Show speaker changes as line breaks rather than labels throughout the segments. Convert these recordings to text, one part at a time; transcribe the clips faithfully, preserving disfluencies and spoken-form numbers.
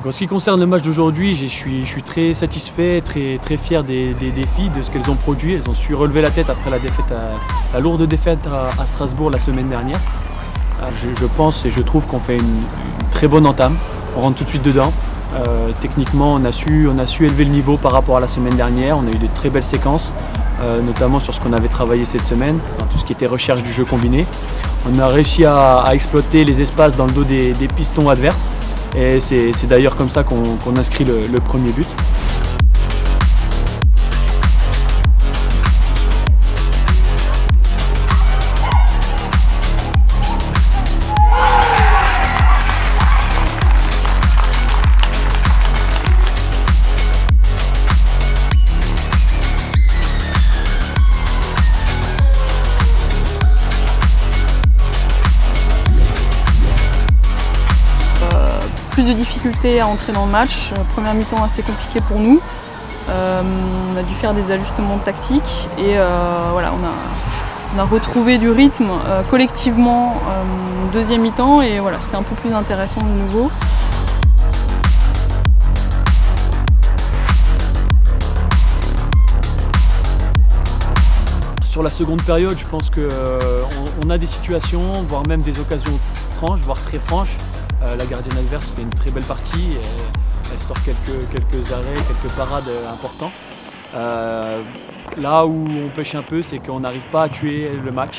En ce qui concerne le match d'aujourd'hui, je suis, je suis très satisfait, très, très fier des, des, des filles, de ce qu'elles ont produit. Elles ont su relever la tête après la, défaite à, la lourde défaite à, à Strasbourg la semaine dernière. Je, je pense et je trouve qu'on fait une, une très bonne entame. On rentre tout de suite dedans. Euh, techniquement, on a, su, on a su élever le niveau par rapport à la semaine dernière. On a eu de très belles séquences, euh, notamment sur ce qu'on avait travaillé cette semaine, dans tout ce qui était recherche du jeu combiné. On a réussi à, à exploiter les espaces dans le dos des, des pistons adverses. Et c'est d'ailleurs comme ça qu'on qu'on inscrit le, le premier but.
Plus de difficultés à entrer dans le match, première mi-temps assez compliquée pour nous. Euh, on a dû faire des ajustements tactiques et euh, voilà, on a, on a retrouvé du rythme euh, collectivement euh, deuxième mi-temps et voilà, c'était un peu plus intéressant de nouveau.
Sur la seconde période, je pense qu'on euh, on a des situations, voire même des occasions franches, voire très franches. Euh, la gardienne adverse fait une très belle partie, et elle sort quelques, quelques arrêts, quelques parades importants. Euh, là où on pêche un peu, c'est qu'on n'arrive pas à tuer le match.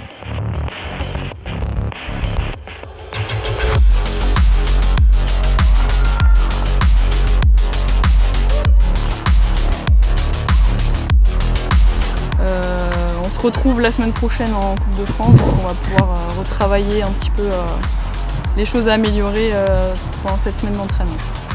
Euh, on se retrouve la semaine prochaine en Coupe de France, donc on va pouvoir euh, retravailler un petit peu euh, les choses à améliorer euh, pendant cette semaine d'entraînement.